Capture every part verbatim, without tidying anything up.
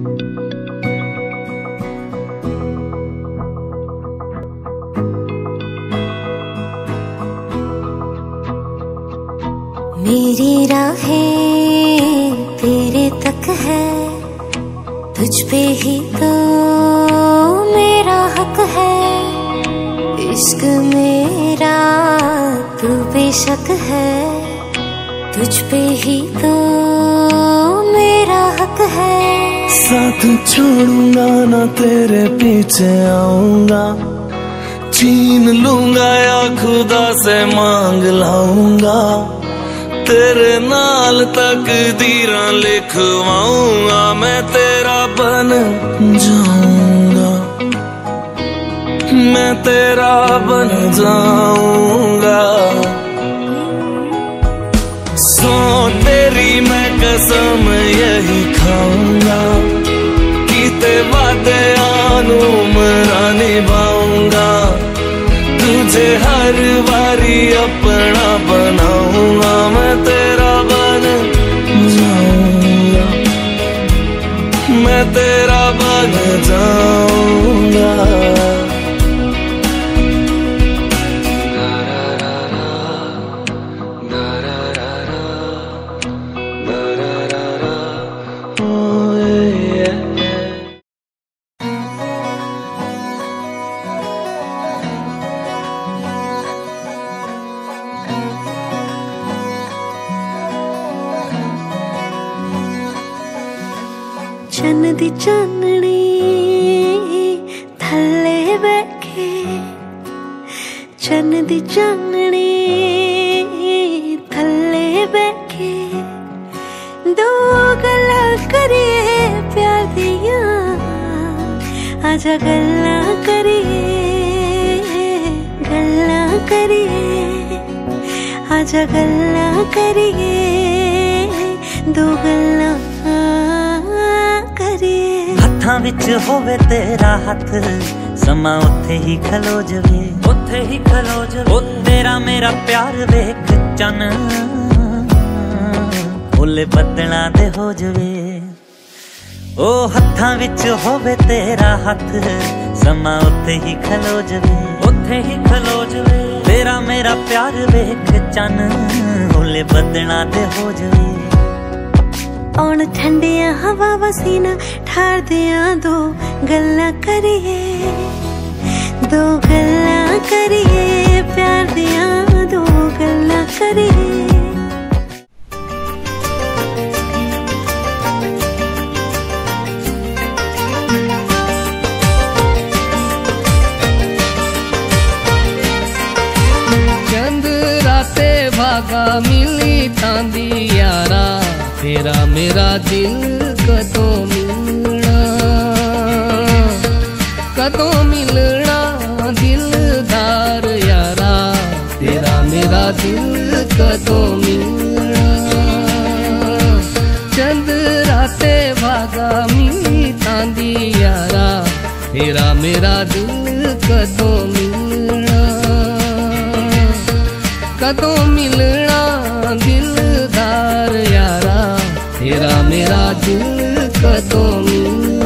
मेरी राहें तेरे तक है, तुझ पे ही तो मेरा हक है। इश्क मेरा तू बेशक है, तुझ पे ही तो मेरा हक है। साथ छोड़ूंगा ना तेरे पीछे आऊंगा, छीन लूंगा या खुदा से मांग लाऊंगा। तेरे नाल तकदीरां लिखवाऊंगा, मैं तेरा बन जाऊंगा, मैं तेरा बन जाऊंगा। सो तेरी मैं कसम यही खाऊंगा, कीते वादे आनू मरा निभाऊंगा। तुझे हर बारी अपना बनाऊंगा, मैं तेरा बन जाऊंगा, मैं तेरा बन जाऊंगा। चन्न दी चाननी थल्ले बैठे, चन्न दी चाननी थल्ले बैठे। दो गल्लां करिए प्यार दियां, आजा गल्लां करिए, गल्लां करिए, आजा गल्लां करिए, दो गल्लां हत्थां विच होवे तेरा हथ, समा उत्थे ही खलो जवे, उत्थे ही खलो जवे। ओ तेरा मेरा प्यार वेख चन ओले बदलां दे हो जवे। ओ हत्थां विच होवे तेरा हथ, समा उत्थे ही खलो जवे, उत्थे ही खलो जवे। तेरा मेरा प्यार वेख चन ओले बदलां दे हो जवे। औण ठंडिया हवा वसीना ठार दिया, दो गल्लां करिए, दो गल्लां करिए, प्यार दिया दो गल्लां करिए। चंद राते भागा मिली तांदी यारा, तेरा मेरा दिल कदों मिलना, कदों मिलना दिलदार यारा। तेरा मेरा दिल कदों मिलना। चंद राते भागा मिली तांदी यारा, तेरा मेरा दिल कदों मिलना, कदों मिलना दिलदार यारा। तेरा मेरा दिल कदों मिलना।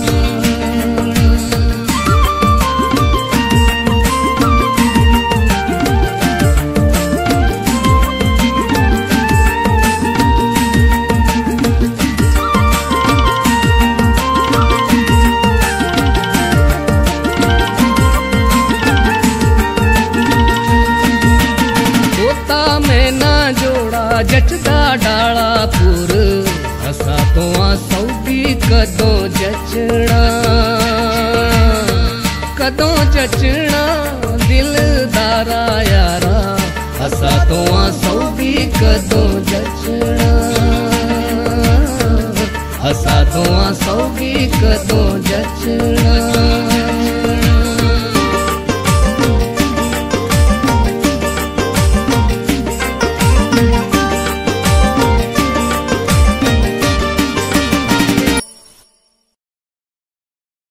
तोता मैं ना जोड़ा जचदा डाला पुर, असा तो आ सौगी कदों जचना, कदों जचना दिलदारा यारा। असा तो आ सौगी कदों जचना, असा तो आ सौगी कदों जचना।